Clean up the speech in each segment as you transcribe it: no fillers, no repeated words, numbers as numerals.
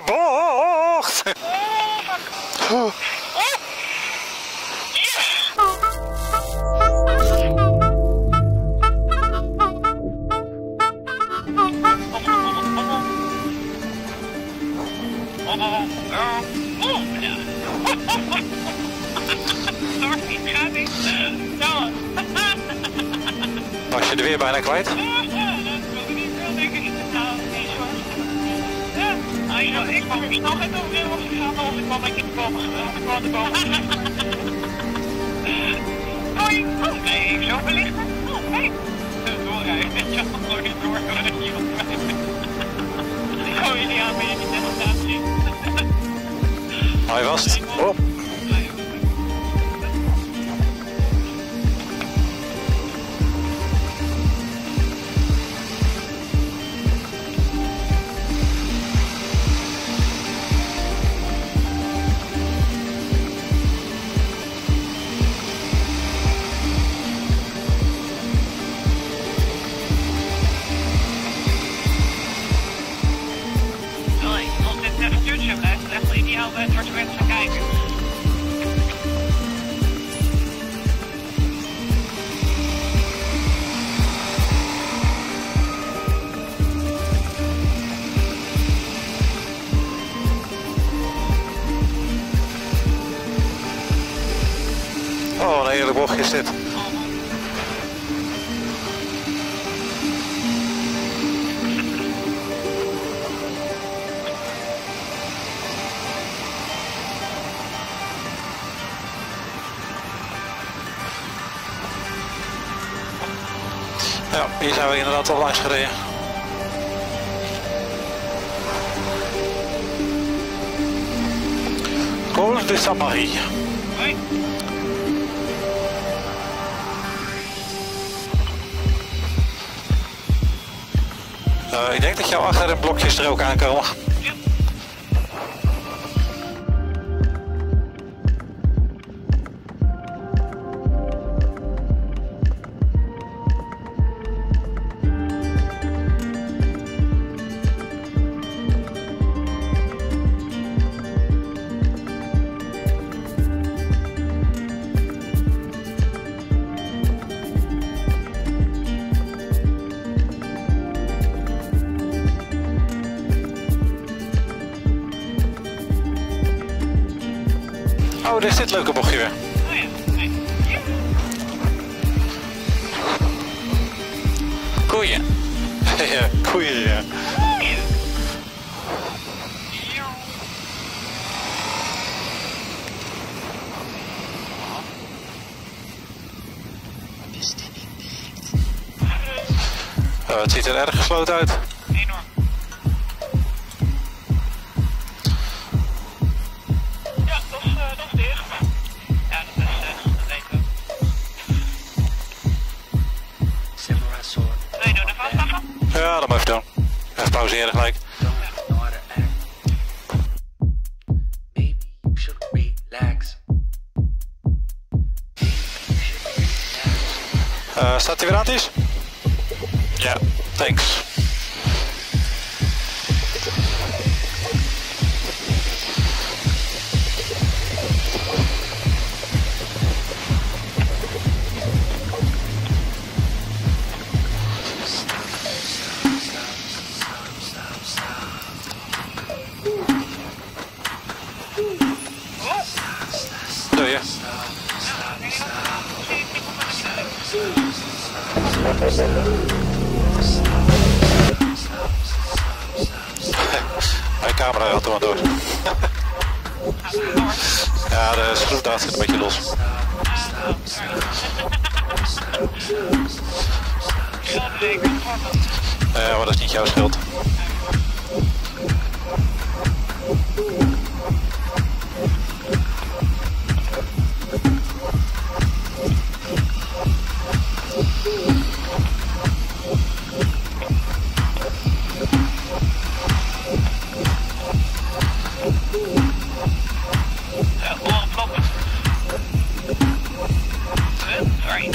bocht! Oh. Was je er weer bijna kwijt? Ik kwam er snel uit over was gegaan als ik kwam met je boom. Ik kwam de boom. Hoi. Oh nee, ik zo belichten. Oh nee. Doorrijden. Ja, gewoon niet door. Ik gooi je niet aan, ben je niet net gedaan zien. Hoi vast. Op. Oh, een heerlijk bochtje is dit. Ja, hier zijn we inderdaad al langs gereden. Col de Saint-Marie. Hoi. Ik denk dat jou achter een blokjes er ook aankomen. Oh, daar is dit leuke bochtje weer. Oh ja, nee. Ja. Koeien. Ja, koeien, ja. Koeien. Ja. Bestemming bereikt. Het ziet er erg gesloten uit. Enorm. Ja, dat is dicht. Ja, dat weet ik ook. Samurai sword. Wil je doen even afstappen? Ja, dat moet even doen. Even pauzeren gelijk. Don't know how to act. Maybe you should relax. Staat hij weer aan, Ties? Ja, thanks. Doe je? Mijn camera gaat er maar door. Ja, de schroefdraad zit een beetje los. Ja, maar dat is niet jouw schuld. Sorry.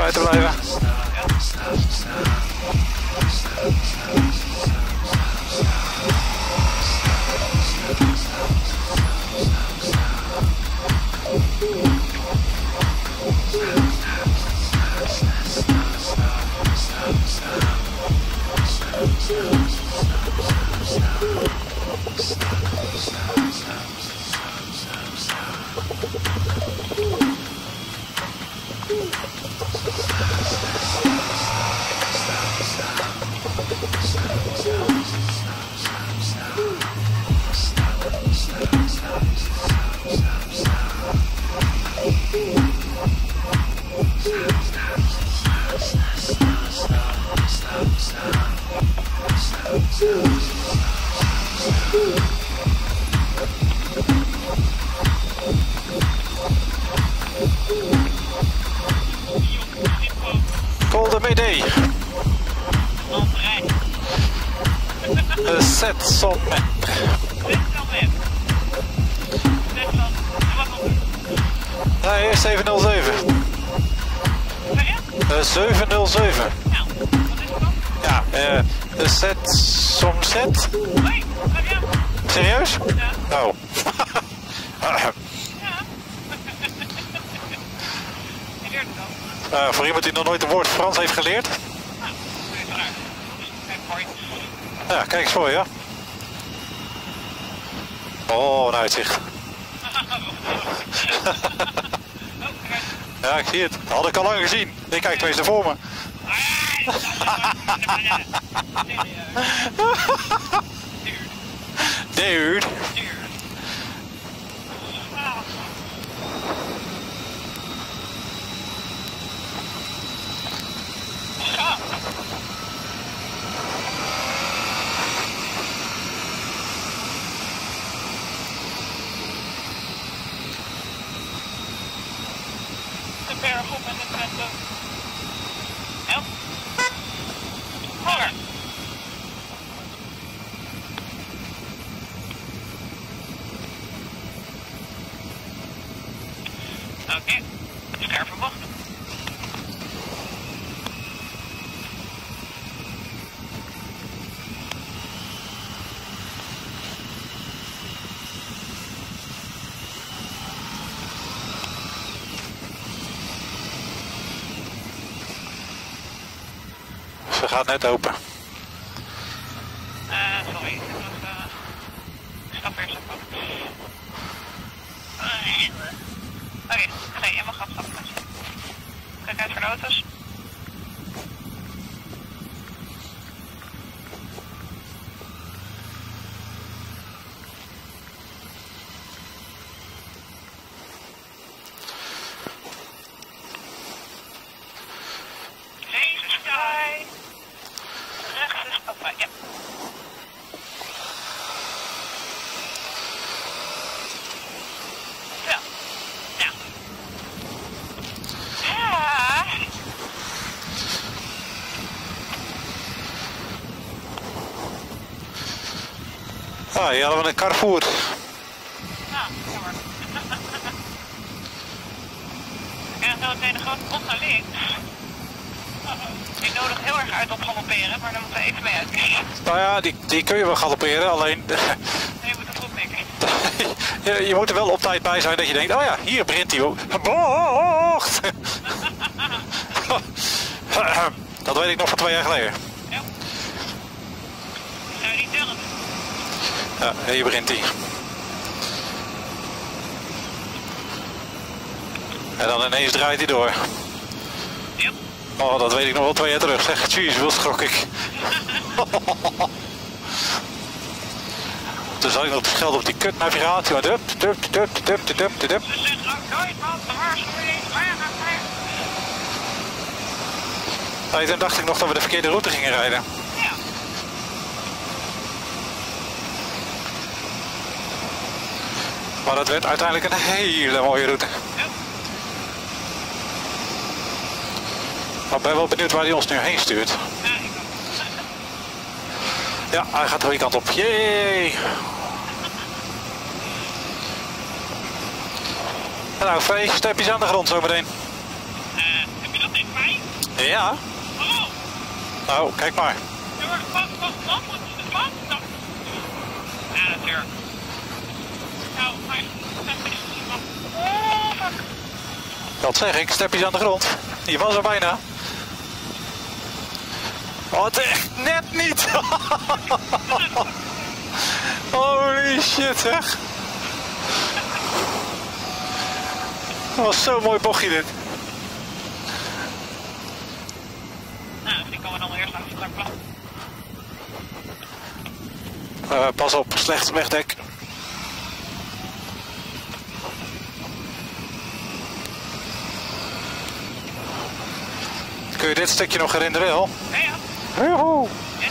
buiten blijven. Call the Mayday. Zet som met. Nee, 707. 707. Nou, wat is het dan? Ja, zet som zet. Hoi, kom je? Serieus? Ja. Oh. Ja. Je leert het dan. Voor iemand die nog nooit een woord Frans heeft geleerd. Nou, dat is raar. Kijk, mooi. Ja, kijk eens voor je. Oh, een uitzicht. Ja, ik zie het. Dat had ik al lang gezien. Ik kijk twee eens voor me. Dude. De berg op en de Twente. Help. Honger. Oké, scherp verwachten. Ze gaat net open. Sorry, ik stap weer zo. Oké, nee, je mag gaan stappen. Kijk uit voor de auto's. Deze sky. Rechts is papa, ja. Zo. Ja. Ja. Ah, hier hadden we een Carrefour. Nou, jammer. En dan meteen een grote bocht naar links. Die nodigt heel erg uit op galopperen, maar dan moeten we even mee uitkijken. Nou ja, die kun je wel galopperen, alleen Nee, je moet het goed mikken. je moet er wel op tijd bij zijn dat je denkt, oh ja, hier begint die bocht. Dat weet ik nog van 2 jaar geleden. Ja. Zou je niet tellen? Ja, hier begint die. En dan ineens draait hij door. Ja. Oh, dat weet ik nog wel 2 jaar terug. Zeg, jeez, wel schrok ik. Toen zat ik nog geld op die kutnavigatie, maar dup. Ze zeggen ook nooit wat, de waarschuwing. Hey, toen dacht ik nog dat we de verkeerde route gingen rijden. Ja. Maar dat werd uiteindelijk een hele mooie route. Ja. Maar ik ben wel benieuwd waar hij ons nu heen stuurt. Ja, ik ook. Ja, hij gaat de goede kant op. Yay! Nou, 2 stepjes aan de grond zometeen. Heb je dat niet bij? Ja. Oh, kijk maar. Wat moet de wat? Ja, natuurlijk. Nou, maar... Oh, fuck. Dat zeg ik, stepjes aan de grond. Je was er bijna. Oh, het echt net niet. Holy shit, zeg. Dat was zo'n mooi bochtje dit. Nou, die komen dan eerst achter het plan. Pas op, slecht wegdek. Kun je dit stukje nog herinneren wel? Ja, ja. Joehoe. Yes.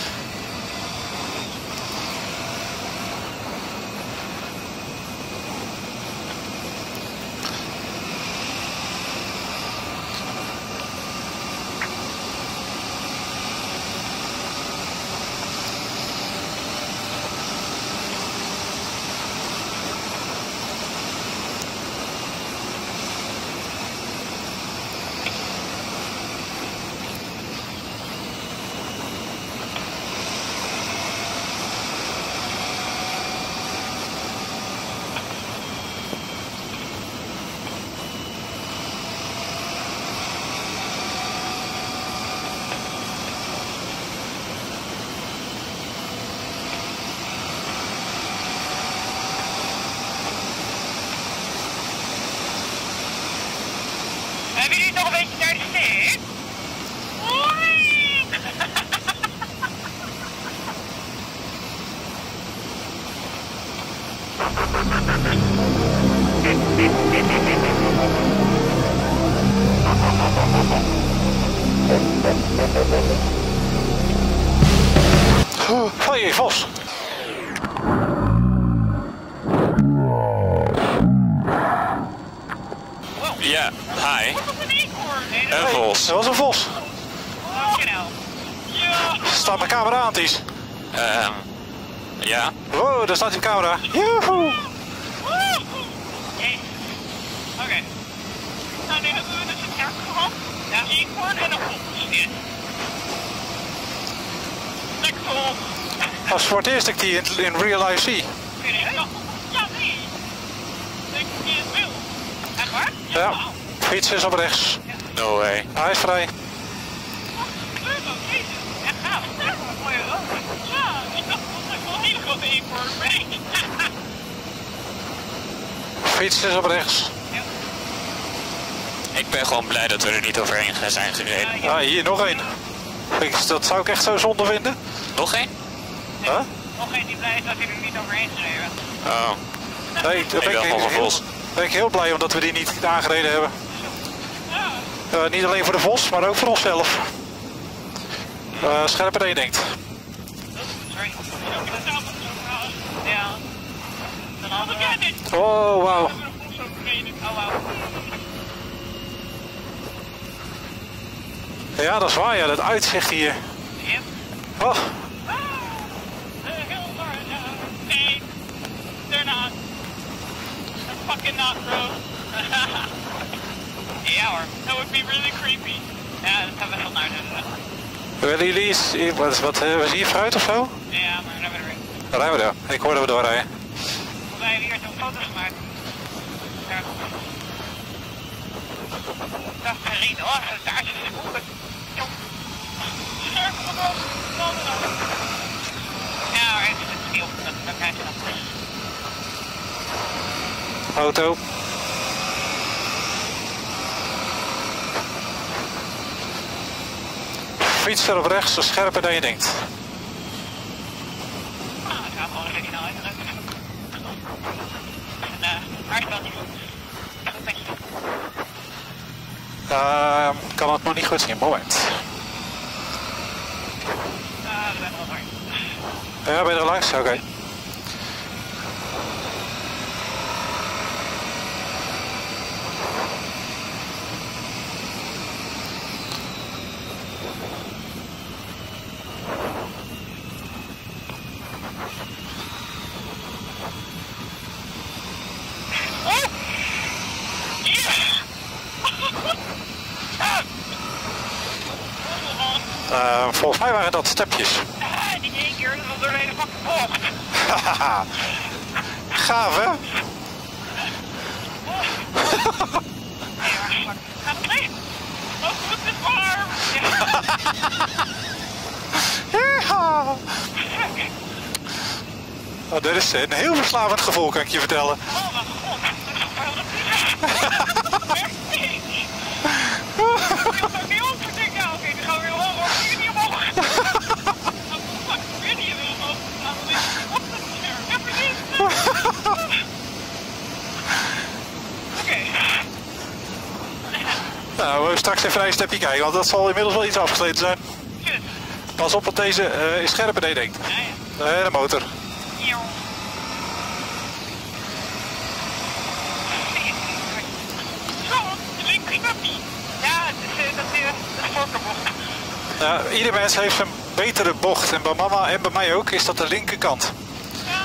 Hebben jullie nog een beetje naar de stick? Oei! Hoi, Vos. Ja, hi. Wat een eekhoorn, hè? Een vos. Dat was een vos. Fucking hell. Ja! Staat mijn camera aan, Ties. Ja. Wow, daar staat die camera. Joehoe. Jezus. Oké. Nou, nu hebben we dus een kerk gehad. Ja, een eekhoorn en een vos. Yes. Lekker vol. Dat is voor het eerst dat ik die in real life zie. Vind je dat? Ja, nee. Ik zie het wel. Echt waar? Ja. Fiets is op rechts. No way. Hij is vrij. Jezus. Echt gaaf. Mooie rook. Ja, ik dacht dat ik wel een hele grote eekhoorn ben. Fiets is op rechts. Ik ben gewoon blij dat we er niet overheen zijn gereden. Ah, hier nog één. Dat zou ik echt zo zonde vinden. Nog één? Huh? Nog één die blij is dat hij er niet overheen geschreven. Oh. Nee, daar ben Ik ben van Vos. ben ik heel blij omdat we die niet aangereden hebben. Niet alleen voor de Vos, maar ook voor onszelf. Scherper dan je denkt. Sorry. Ja. Dan hadden we dit. Oh, wauw. We hebben de Vos overreden. Oh, wauw. Ja, dat is waar, ja, dat uitzicht hier. Yep. Oh, Heel hard. Nee. They're not. They're fucking not, bro. Ja hoor. That would be really creepy. Ja, dat zou best wel naar zijn. willen jullie iets? Wat was hier fruit of zo? Ja, maar dan hebben we er weer. Daar rijden we door. Ik hoorde we doorrijden. Wij hebben hier zo'n foto's gemaakt. Ja. Dat is gereden hoor. Daar is het goed. Scherp gewoon. Ja, maar het is stil. Dat krijg je dan. Auto. Fiets er op rechts, zo scherper dan je denkt. Ah, het gaat gewoon een beetje snel uitdrukken. En waar is dat niet goed? Goed met je. Kan het nog niet goed zien, moment. We zijn er al door. Ja, ben je er langs? Oké. volgens mij waren dat stepjes. Niet één keer, dat was door de hele fucking bocht. Haha. Gaaf, hè? Nee, waar fuck. Gaat het mee? Oh, goed, het is warm. Ja. Oh, dit is een heel verslavend gevoel, kan ik je vertellen. Oh, mijn god. Dat is toch wel niet. Ik ga niet op. Ik denk, ja, oké, dan gaan we weer omhoog. Ik ga niet omhoog. Fuck, ik weet niet weer omhoog. Laten we weer op de scherm. Ja, precies. Oké. Nou, we hebben straks even naar een stepje kijken, want dat zal inmiddels wel iets afgesleten zijn. Shit. Pas op dat deze is scherper dan je denkt. Ja, ja. De motor. Yo. Zo, de link knapt niet. Ja, dat is voorkerbocht. Ja, ieder mens heeft een betere bocht. En bij mama en bij mij ook is dat de linkerkant. Ja,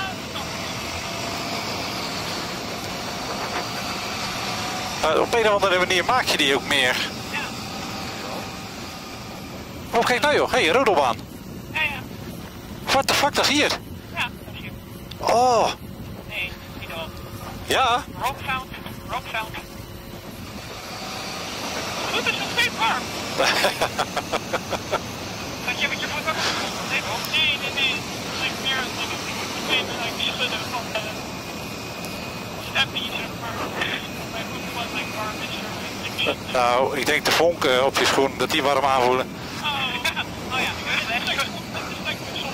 Op een of andere manier maak je die ook meer. ja. Oh, kijk nou joh. Hé, een rodelbaan. Ja, ja. What the fuck, dat is hier. Ja, dat is hier. Oh, Nee, niet al. ja. Rock found. Goed, het is nog steeds warm. Had je met je voet ook? Nee, toch? Nee. Ik meer schudden van steppies, maar mijn voet was like warm is. Nou, ik denk de vonken op je schoen, dat die warm aanvoelen. Oh ja, ik weet het eigenlijk goed. Dat is lekker met zon.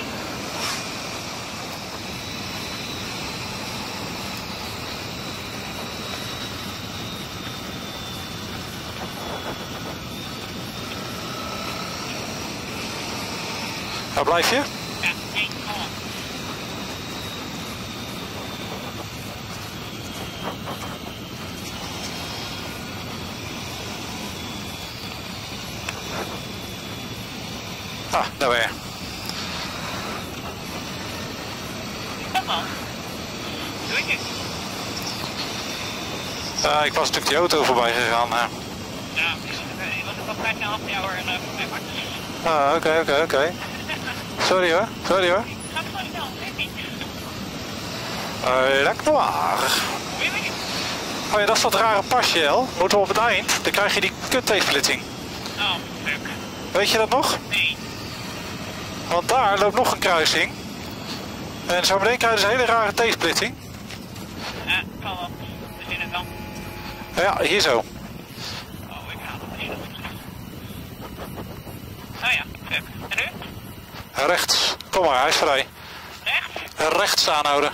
Waar blijf je? Ja, nee, kom op. Ah, daar ben je. Kom op. Doe ik het? Ik was natuurlijk die auto voorbij gegaan. Ja, ik was het al bijna half jaar en Oké. Sorry hoor. gaat gewoon snel, weet niet. Lekker waar. Weet ik. Oh ja, dat is dat rare pasje, El. Moeten we op het eind, dan krijg je die kut-T-splitsing. Oh, fuck. Weet je dat nog? Nee. Want daar loopt nog een kruising. En zo meteen krijg je dus een hele rare T-splitsing. Ja, kan wel. We zien het dan. Ja, hier zo. Oh, ik haal het niet. Oh ja, fuck. En nu? Rechts. Kom maar, hij is vrij. Rechts? Rechts aanhouden.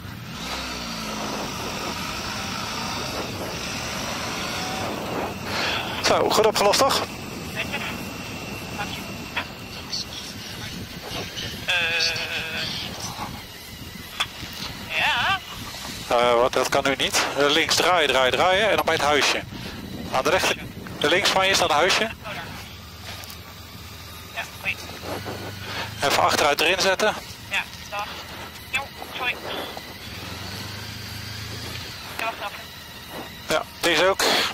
Zo, goed opgelost toch? Netjes. Dank je. Ja. Dat kan nu niet. Links draaien en dan bij het huisje. Aan de rechter, links van je staat een huisje. Oh, daar. Ja, goed. Even achteruit erin zetten. Ja, dag. Jo, sorry. Ja, wacht even. Ja, deze ook.